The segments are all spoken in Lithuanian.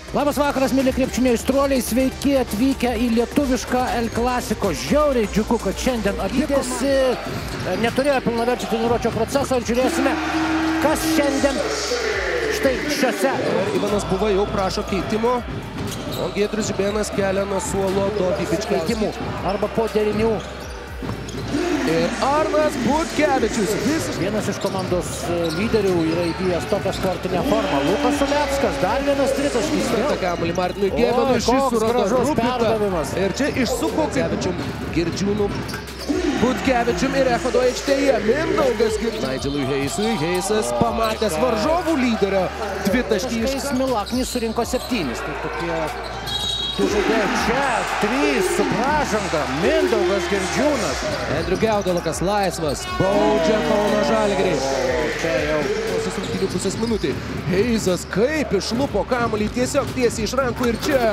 Labas vakaras, mėly krepšinio aistruoliai, sveiki atvykę į lietuvišką El Clasico. Žiauriai džiugu, kad šiandien abidėsi neturėjo pilnaverčio treniruočio proceso ir žiūrėsime, kas šiandien štai šiose. Ivanas Buva jau prašo keitimo, o Giedrius Žibėnas kelia nuo suolo Dovį Bičkaitimų. Arba po 9. Ir Arnas Butkevičius. Vienas iš komandos lyderių yra įgijęs tokią sportinę formą. Lukas Uleckas, dar vienas tritaškis. Skirta kamuolį Martinui Gėbenui, šis surado Rubitą. Ir čia išsuko Kevičium, Girdžiūnų, Butkevičium ir Echodo aikštėje. Mindaugas Naidželui Heisui. Heisas pamatęs varžovų lyderio dvitaškį iš Milaknis surinko 7. Tai tokie du žaidėjai. Čia 3 su pražanga. Mindaugas Girdžiūnas. Andriu Geudalakas laisvas. Baudžia Kauno Žalgirį. Čia jau Susirungtinių pusės minutį. Heisas kaip išlupo kamuolį tiesiog tiesiai iš rankų ir čia.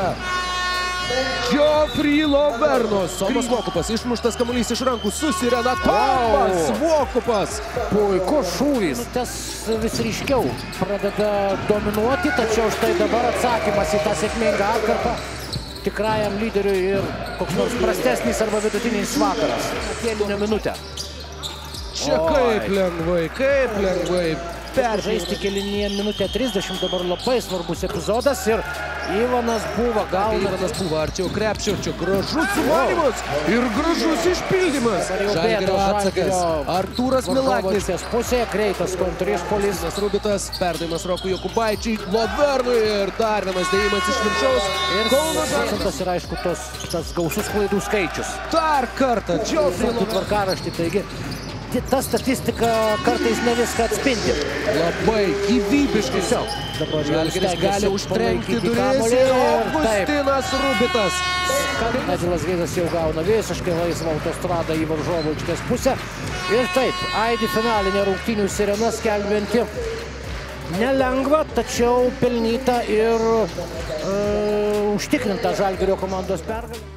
Geoffrey Lovernos. Tomas Vokupas išmuštas kamuolys iš rankų. Susirena Tomas Vokupas. Puikus šūvis. Tas vis ryškiau pradeda dominuoti, tačiau štai dabar atsakymas į tą sėkmingą atkarpą tikrajam lyderiui ir koks nors prastesnis arba vidutinis vakaras. Kėlinio minutę. Čia kaip lengvai. Žaisti kėlinyje minutę 30, dabar labai svarbus epizodas ir Ivanas Buva gauna. Ivanas Buva arčiau krepšio, čia gražus suvarymas ir gražus išpildymas. Žalgirio atsakas. Artūras Milaknis. Pusėje greitas kontrišpuolis. Rubitas, perdavimas Rokui Jokubaičiui, Lovernui ir dar vienas dėjimas iš viršaus. Ir Kauno Žalgiris ir aišku tas gausus klaidų skaičius. Dar kartą Geoffrey Lovernos tvarkaraštį, taigi ta statistika kartais ne viską atspindi. Labai gyvybiškai. Žalgiris gali užtrenkti duris ir Augustinas Rubitas. Naidželas Heisas jau gauna visiškai laisvą autostradą į varžovų aikštės pusę. Ir taip, aidi finalinė rungtynių sirena skelbianti nelengva, tačiau pelnyta ir užtikrinta Žalgirio komandos pergalė.